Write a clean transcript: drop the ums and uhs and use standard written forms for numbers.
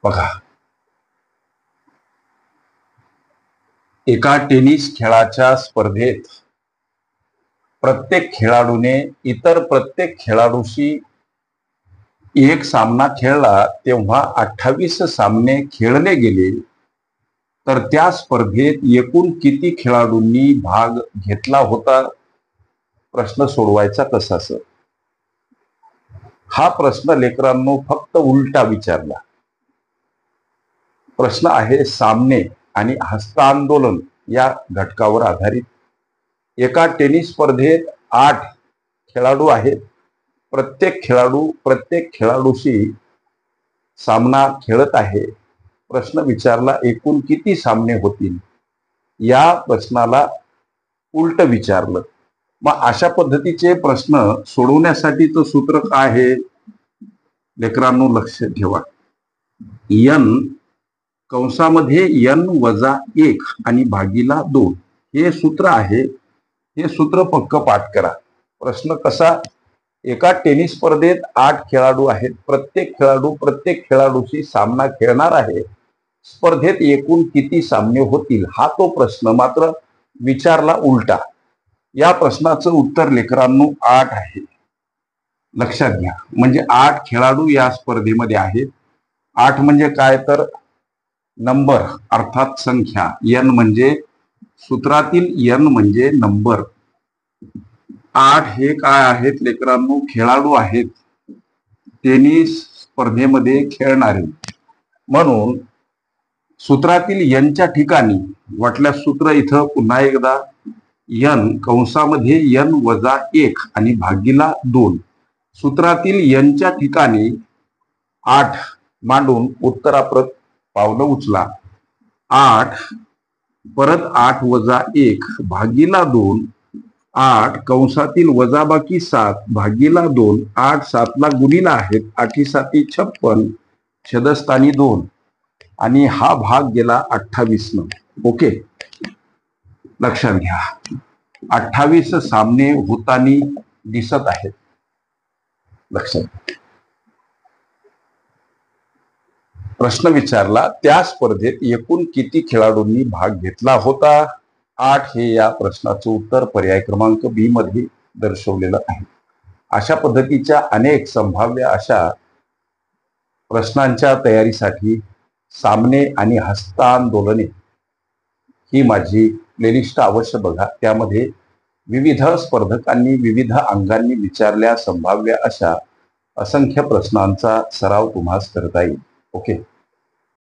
बघा, एका टेनिस खेळाच्या स्पर्धेत प्रत्येक खेळाडूने इतर प्रत्येक खेळाडूशी एक सामना खेळला तेव्हा 28 सामने खेळले गेले, तर त्या स्पर्धेत एकूण किती खेळाडूंनी भाग घेतला होता? प्रश्न सोडवायचा कसा सर? हा प्रश्न लेकरांनो फक्त उलटा विचारला. प्रश्न आहे सामने आणि हस्तांदोलन या घटकावर आधारित. एका टेनिस स्पर्धेत 8 खेळाडू आहेत. प्रत्येक खेळाडू प्रत्येक खेळाडूशी सामना खेळत आहे. प्रश्न विचारला एकूण किती सामने होतील? या प्रश्नाला उलट विचारलं. मग अशा पद्धतीचे प्रश्न सोडवण्यासाठीचं सूत्र काय आहे? लेकरांनो लक्ष ठेवा. n कंसामध्ये n-1 आणि भागीला 2 हे सूत्र आहे. हे सूत्र पक्क पाठ करा. प्रश्न कसा? एका टेनिस स्पर्धेत 8 खेळाडू आहेत. प्रत्येक खेळाडू प्रत्येक खेळाडूशी सामना खेळणार आहे. स्पर्धेत एकूण किती सामने होतील हा तो प्रश्न, मात्र विचारला उलटा. या प्रश्नाचं उत्तर लेकरांनो 8 आहे. लक्षात घ्या. म्हणजे 8 खेळाडू या स्पर्धेमध्ये आहेत. 8 म्हणजे काय? तर नंबर अर्थात संख्या. n म्हणजे सूत्रातील n म्हणजे नंबर. 8 हे काय आहेत लेकरांनो? खेळाडू आहेत, टेनिस स्पर्धेमध्ये खेळणारे. म्हणून सूत्रातील n च्या ठिकाणी वाटल्यास सूत्र इथं पुन्हा एकदा n कंसामध्ये n-1 आणि भागीला 2. सूत्रातील n च्या ठिकाणी 8 मांडून उत्तराप्रत पावलं उचला. 8 परत 8-1 भागीला 2. 8 कंसातील वजाबाकी 7 भागीला 2. 8 7 ला गुणीला आहेत. 8 7 56 छदस्थानी 2 आणि हा भाग गेला 28 न. ओके, लक्षात घ्या. 28 सामने होतानी दिसत आहेत. लक्षात. प्रश्न विचारला त्या स्पर्धेत एकूण किती खेळाडूंनी भाग घेतला होता? 8 हे या प्रश्नाचं उत्तर पर्याय क्रमांक बी मध्ये दर्शवलेलं आहे. अशा पद्धतीच्या अनेक संभाव्य अशा प्रश्नांच्या तयारीसाठी सामने आणि हस्तांदोलने ही माझी प्लेलिस्ट अवश्य बघा. त्यामध्ये विविध स्पर्धकांनी विविध अंगांनी विचारल्या संभाव्य अशा असंख्य प्रश्नांचा सराव तुम्हाला करता येईल. ओके.